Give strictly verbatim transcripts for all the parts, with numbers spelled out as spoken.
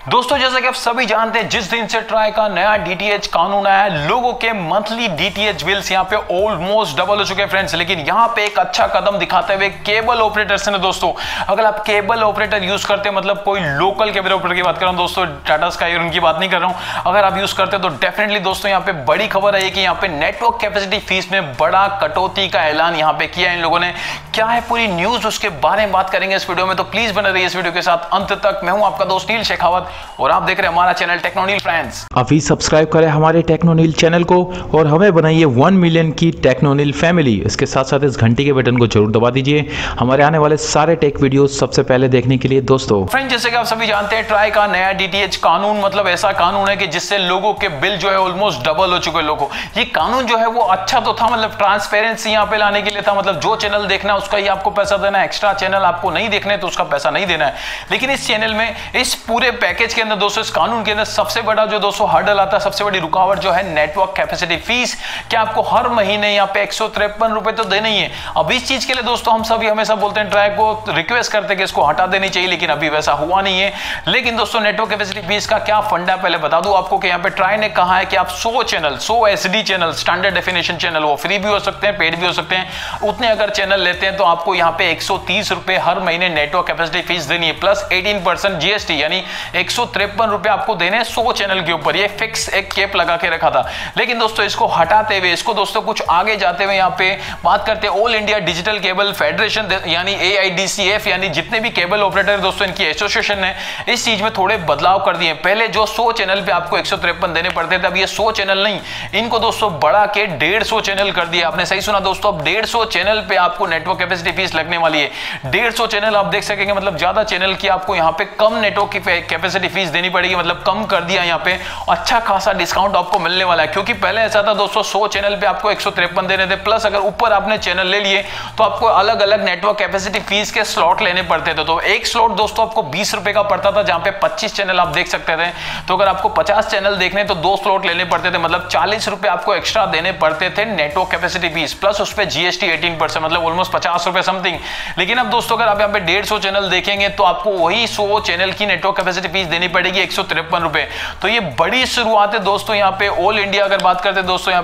दोस्तों जैसा कि आप सभी जानते हैं, जिस दिन से ट्राई का नया डीटीएच कानून आया है, लोगों के मंथली डीटीएच बिल्स यहां पे ऑलमोस्ट डबल हो चुके हैं फ्रेंड्स। लेकिन यहां पे एक अच्छा कदम दिखाते हुए केबल ऑपरेटर्स ने दोस्तों, अगर आप केबल ऑपरेटर यूज करते हैं, मतलब कोई लोकल केबल ऑपरेटर की बात कर रहा हूं दोस्तों, टाटा स्काई और उनकी बात नहीं कर रहा हूं, अगर आप यूज करते हैं तो डेफिनेटली दोस्तों यहां पे बड़ी खबर है कि यहां पे नेटवर्क कैपेसिटी फीस में बड़ा कटौती का ऐलान यहां पे किया इन लोगों ने। क्या है पूरी न्यूज, उसके बारे में बात करेंगे इस वीडियो में, तो प्लीज बने रहिए इस वीडियो के साथ अंत तक। मैं हूं आपका दोस्त नील शेखावत और आप देख रहे हैं हमारा चैनल टेक्नोनील फ्रेंड्स। अभी सब्सक्राइब करें हमारे टेक्नोनील चैनल को और हमें बनाइए वन मिलियन की टेक्नोनील फैमिली। इसके साथ साथ इस घंटी के बटन को जरूर दबा दीजिए हमारे आने वाले सारे टेक वीडियो सबसे पहले देखने के लिए। दोस्तों फ्रेंड्स जैसे कि आप सभी जानते हैं, ट्राई का नया डीटीएच कानून मतलब ऐसा कानून है कि जिससे लोगों के बिल जो है ऑलमोस्ट डबल हो चुके हैं लोगों। ये कानून जो है वो अच्छा तो था, मतलब ट्रांसपेरेंसी यहाँ पे लाने के लिए था, मतलब जो चैनल देखना है उसका ही आपको पैसा देना है, एक्स्ट्रा चैनल आपको नहीं देखने तो उसका पैसा नहीं देना है। लेकिन इस चैनल में, इस पूरे पैकेज के अंदर दोस्तों, इस कानून के अंदर सबसे बड़ा जो दोस्तों हर्डल आता है, सबसे बड़ी रुकावट जो है नेटवर्क कैपेसिटी फीस। क्या आपको हर महीने यहाँ पे एक सौ तिरपन रुपए तो देना ही है। अब इस चीज के लिए दोस्तों हम सभी हमेशा बोलते हैं, ट्राई को रिक्वेस्ट करते हैं कि इसको हटा देनी चाहिए, लेकिन अभी वैसा हुआ नहीं है। लेकिन दोस्तों नेटवर्क कैपेसिटी फीस का क्या फंडा, पहले बता दूं आपको कि यहाँ पे ट्राई ने कहा है कि आप सौ चैनल, सौ SD channel, standard definition channel, वो फ्री भी हो सकते हैं, पेड भी हो सकते हैं, उतने अगर चैनल लेते हैं तो आपको यहाँ पे एक सौ तीस रुपए हर महीने नेटवर्क कैपेसिटी फीस देनी है, प्लस अठारह परसेंट जीएसटी, यानी एक सौ तिरपन रुपए आपको देने सौ चैनल के ऊपर। ये फिक्स एक कैप लगा के रखा था। लेकिन दोस्तों इसको हटाते हुए, इसको दोस्तों कुछ आगे जाते हुए यहाँ पे बात करते हैं all India digital cable federation यानी A I D C F, यानी जितने भी केबल ऑपरेटर दोस्तों इनकी एसोसिएशन ने इस चीज में थोड़े बदलाव कर दिए। पहले जो सौ चैनल पे आपको एक सौ तिरपन देने पड़ते थे, अब ये सौ चैनल नहीं, इनको दोस्तों बढ़ा के डेढ़ सौ चैनल कर दिया। आपने सही सुना दोस्तों, अब डेढ़ सौ चैनल पे आपको नेटवर्क कैपेसिटी फीस लगने वाली है। डेढ़ सौ चैनल आप देख सकेंगे, मतलब ज्यादा चैनल की आपको यहाँ पे कम नेटवर्क की कैपेसिटी फीस देनी पड़ेगी, मतलब कम कर दिया यहाँ पे। अच्छा खासा डिस्काउंट आपको मिलने वाला है, क्योंकि पहले ऐसा था दोस्तों सौ चैनल पे आपको एक सौ तिरपन देने थे, प्लस अगर ऊपर आपने चैनल ले लिए तो आपको अलग अलग नेटवर्क कैपेसिटी फीस के स्लॉट लेने पड़ते थे। तो एक स्लॉट दोस्तों आपको बीस रुपए का पड़ता था, जहां पे पच्चीस चैनल आप देख सकते थे। तो अगर आपको पचास चैनल देखने तो दो स्लॉट लेने पड़ते थे, मतलब चालीस रुपए आपको एक्स्ट्रा देने पड़ते थे नेटवर्क कैपेसिटी फीस, प्लस उस पर जीएसटी अठारह परसेंट, मतलब ऑलमोस्ट पचास रुपए समथिंग। लेकिन अब दोस्तों अगर आप यहाँ पे डेढ़ सौ चैनल देखेंगे तो आपको वही सौ चैनल की नेटवर्क कैपेसिटी फीस देनी पड़ेगी एक सौ तिरपन रुपए। तो ये बड़ी शुरुआत है दोस्तों। यहाँ पे ऑल इंडिया अगर बात करते हैं दोस्तों, यहाँ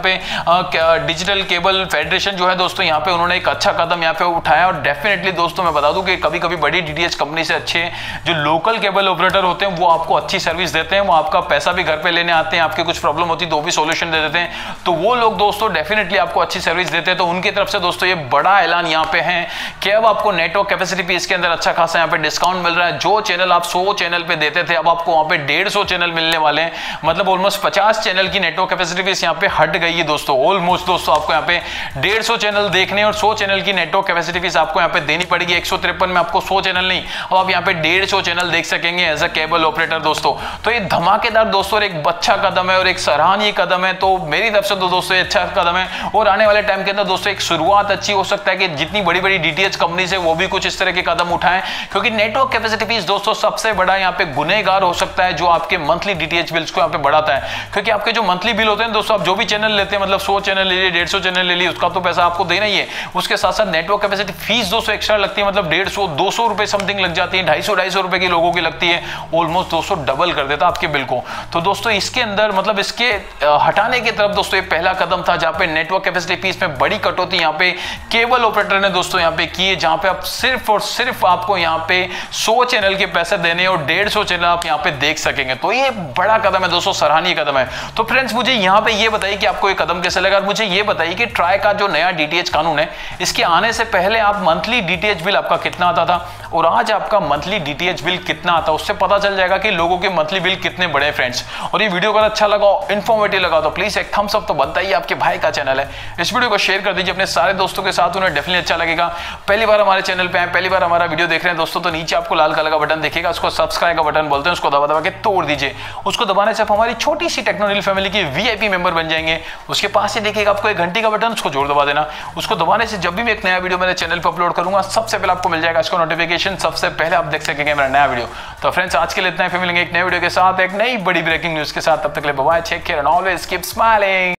पे डिजिटल केबल फेडरेशन जो है दोस्तों, यहाँ पे उन्होंने एक अच्छा कदम यहाँ पे उठाया। और डेफिनेटली दोस्तों मैं बता दूं कि कभी कभी बड़ी डीटीएच कंपनी से अच्छे जो लोकल केबल ऑपरेटर होते हैं वो आपको अच्छी सर्विस देते हैं, वो आपका पैसा भी घर पे लेने आते हैं, आपकी कुछ प्रॉब्लम होती है तो भी सोल्यूशन दे देते हैं। तो वो लोग दोस्तों डेफिनेटली आपको अच्छी सर्विस देते हैं। तो उनकी तरफ से दोस्तों ये बड़ा ऐलान यहाँ पे है कि अब आपको नेटवर्क कैपेसिटी फीस के अंदर अच्छा खासा यहाँ पे डिस्काउंट मिल रहा है। जो चैनल आप सौ चैनल पे देते थे, अब आपको वहां पे डेढ़ सौ चैनल मिलने वाले हैं, मतलब ऑलमोस्ट पचास चैनल की नेटवर्क कैपेसिटी फीस यहाँ पे हट गई है दोस्तों। ऑलमोस्ट दोस्तों आपको यहाँ पे डेढ़ सौ चैनल देखने और सौ चैनल की नेटवर्क कैपेसिटी फीस आपको यहाँ पे देनी पड़ेगी। एक सौ तिरपन में आपको सौ चैनल नहीं, अब आप यहाँ पे डेढ़ सौ चैनल देख सकेंगे एज अ केबल ऑपरेटर दोस्तों। तो ये धमाकेदार दोस्तों और एक अच्छा कदम है और एक सराहनीय कदम है। तो मेरी तरफ से तो दोस्तों ये अच्छा कदम है और आने वाले टाइम के अंदर दोस्तों एक शुरुआत अच्छी हो सकता है कि जितनी बड़ी बड़ी डीटीएच कंपनी से वो भी कुछ इस तरह के कदम उठाएं, क्योंकि नेटवर्क कैपेसिटी फीस दोस्तों सबसे बड़ा यहाँ पे गुनहगार हो सकता है जो आपके मंथली डीटीएच बिल्स को यहाँ पे बढ़ाता है। क्योंकि आपके जो मंथली बिल होते हैं दोस्तों, आप जो भी चैनल लेते हैं, मतलब सौ चैनल ले लिए, डेढ़ सौ चैनल ले लिए, उसका तो पैसा आपको देना ही है। उसके साथ साथ नेटवर्क कैपेसिटी फीस दोस्तों एक्स्ट्रा लगती है, मतलब डेढ़ सौ दो सौ रुपए समथिंग लग जाती है, ढाई सौ ढाई सौ रुपए की लोगों की लगती है, ऑलमोस्ट दो सौ डबल कर देता आपके बिल को। तो दोस्तों इसके अंदर मतलब इसके हटाने की तरफ दोस्तों ये पहला कदम था, जहां पे नेटवर्क कैपेसिटी फीस में बड़ी कटौती यहाँ पे केबल ऑपरेटर ने दोस्तों यहाँ पे की है, जहां पे आप सिर्फ और सिर्फ आपको यहाँ पे सौ चैनल के पैसे देने और डेढ़ सौ चैनल आप यहाँ पे देख सकेंगे। तो ये बड़ा कदम है दोस्तों, सराहनीय कदम है। तो फ्रेंड्स मुझे यहाँ पे ये बताइए कि आपको ये कदम कैसे लगा। मुझे ये बताइए कि ट्राई का जो नया डीटीएच कानून है, इसके आने से पहले आप मंथली डीटीएच बिल आपका कितना आता था और आज आपका मंथली डीटीएच बिल कितना आता है, उससे पता चल जाएगा कि लोगों के मंथली बिल कितने बड़े हैं फ्रेंड्स। और ये वीडियो अगर अच्छा लगा, इन्फॉर्मेटिव लगा तो प्लीज एक थम्स अप तो बनता ही, आपके भाई का चैनल है, इस वीडियो को शेयर कर दीजिए अपने सारे दोस्तों के साथ, उन्हें डेफिनेटली अच्छा लगेगा। पहली बार हमारे चैनल पे आए, पहली बार हमारा वीडियो देख रहे हैं दोस्तों, तो नीचे आपको लाल कलर का बटन दिखेगा, उसको सब्सक्राइब का बटन बोलते हैं, उसको दबा दबा के तोड़ दीजिए। उसको दबाने से आप हमारी छोटी सी टेक्नोनील फैमिली की वीआईपी मेंबर बन जाएंगे। उसके पास ही देखिएगा आपको एक घंटी का बटन, उसको जोर दबा देना। उसको दबाने से जब भी मैं एक नया वीडियो मेरे चैनल पर अपलोड करूंगा, सबसे पहले आपको मिल जाएगा इसका नोटिफिकेशन, सबसे पहले आप देख सकेंगे मेरा नया वीडियो। तो फ्रेंड्स आज के लिए इतना ही, फिर मिलेंगे एक नए वीडियो के साथ, एक नई बड़ी ब्रेकिंग न्यूज के साथ। तब तक के लिए bye bye, take care and always keep smiling.